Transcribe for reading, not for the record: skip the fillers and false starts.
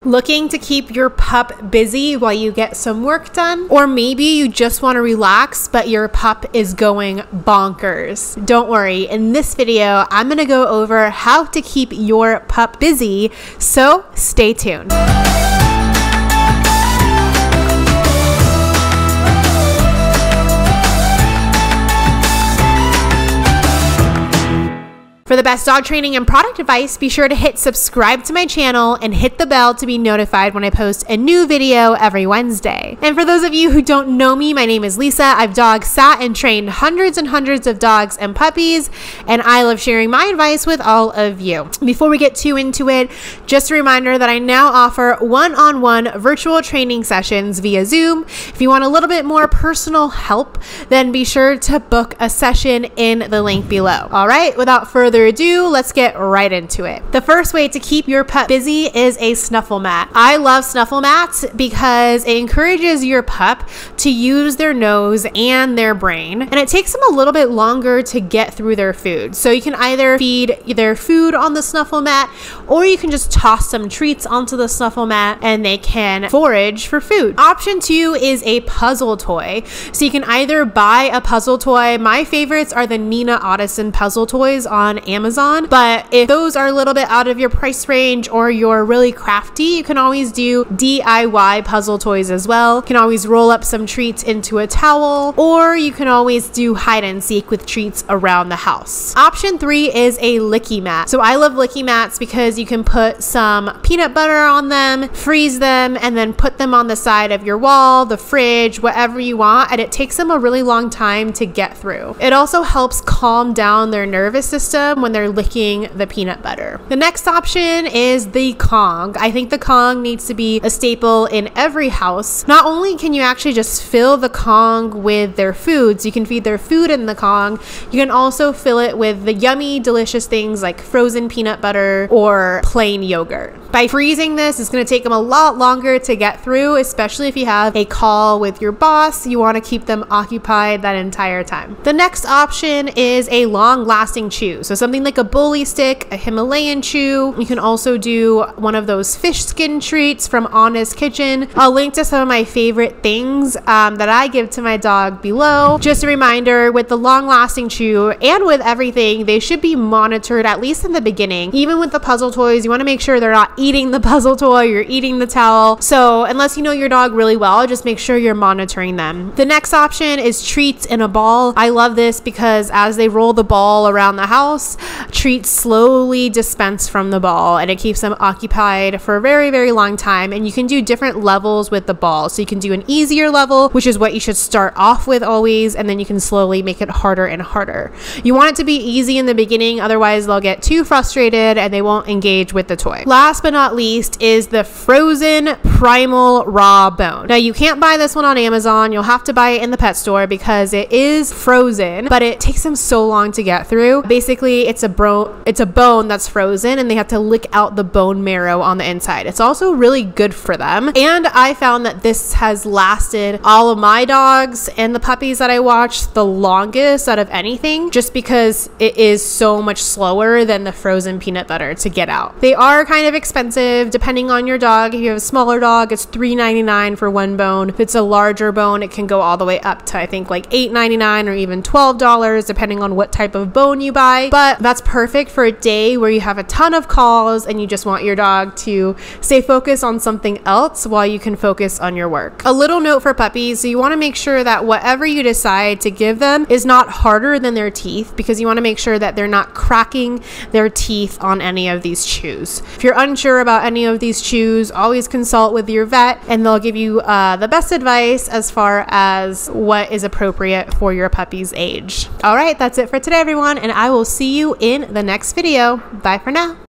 Looking to keep your pup busy while you get some work done? Or maybe you just want to relax, but your pup is going bonkers. Don't worry, in this video, I'm going to go over how to keep your pup busy, so stay tuned. For the best dog training and product advice, be sure to hit subscribe to my channel and hit the bell to be notified when I post a new video every Wednesday. And for those of you who don't know me, my name is Lisa. I've dog sat and trained hundreds and hundreds of dogs and puppies, and I love sharing my advice with all of you. Before we get too into it, just a reminder that I now offer one-on-one virtual training sessions via Zoom. If you want a little bit more personal help, then be sure to book a session in the link below. All right, without further ado, let's get right into it. The first way to keep your pup busy is a snuffle mat. I love snuffle mats because it encourages your pup to use their nose and their brain, and it takes them a little bit longer to get through their food. So you can either feed their food on the snuffle mat, or you can just toss some treats onto the snuffle mat and they can forage for food. Option 2 is a puzzle toy. So you can either buy a puzzle toy. My favorites are the Nina Ottosson puzzle toys on Amazon, but if those are a little bit out of your price range or you're really crafty, you can always do DIY puzzle toys as well. You can always roll up some treats into a towel, or you can always do hide and seek with treats around the house. Option 3 is a licky mat. So I love licky mats because you can put some peanut butter on them, freeze them, and then put them on the side of your wall, the fridge, whatever you want, and it takes them a really long time to get through. It also helps calm down their nervous system when they're licking the peanut butter. The next option is the Kong. I think the Kong needs to be a staple in every house. Not only can you actually just fill the Kong with their foods, you can feed their food in the Kong, you can also fill it with the yummy, delicious things like frozen peanut butter or plain yogurt. By freezing this, it's going to take them a lot longer to get through, especially if you have a call with your boss. You want to keep them occupied that entire time. The next option is a long-lasting chew. So something like a bully stick, a Himalayan chew. You can also do one of those fish skin treats from Honest Kitchen. I'll link to some of my favorite things that I give to my dog below. Just a reminder, with the long-lasting chew and with everything, they should be monitored at least in the beginning. Even with the puzzle toys, you want to make sure they're not eating the puzzle toy, you're eating the towel. So unless you know your dog really well, just make sure you're monitoring them. The next option is treats in a ball. I love this because as they roll the ball around the house, treats slowly dispense from the ball and it keeps them occupied for a very, very long time. And you can do different levels with the ball. So you can do an easier level, which is what you should start off with always, and then you can slowly make it harder and harder. You want it to be easy in the beginning, otherwise they'll get too frustrated and they won't engage with the toy. Last but not least is the frozen primal raw bone. Now you can't buy this one on Amazon. You'll have to buy it in the pet store because it is frozen, but it takes them so long to get through. Basically, it's a bone that's frozen and they have to lick out the bone marrow on the inside. It's also really good for them. And I found that this has lasted all of my dogs and the puppies that I watched the longest out of anything, just because it is so much slower than the frozen peanut butter to get out. They are kind of expensive depending on your dog. If you have a smaller dog, it's $3.99 for one bone. If it's a larger bone, it can go all the way up to I think like $8.99 or even $12 depending on what type of bone you buy. But that's perfect for a day where you have a ton of calls and you just want your dog to stay focused on something else while you can focus on your work. A little note for puppies, so you want to make sure that whatever you decide to give them is not harder than their teeth, because you want to make sure that they're not cracking their teeth on any of these chews. If you're unsure about any of these chews, always consult with your vet and they'll give you the best advice as far as what is appropriate for your puppy's age. All right, that's it for today, everyone, and I will see you in the next video. Bye for now.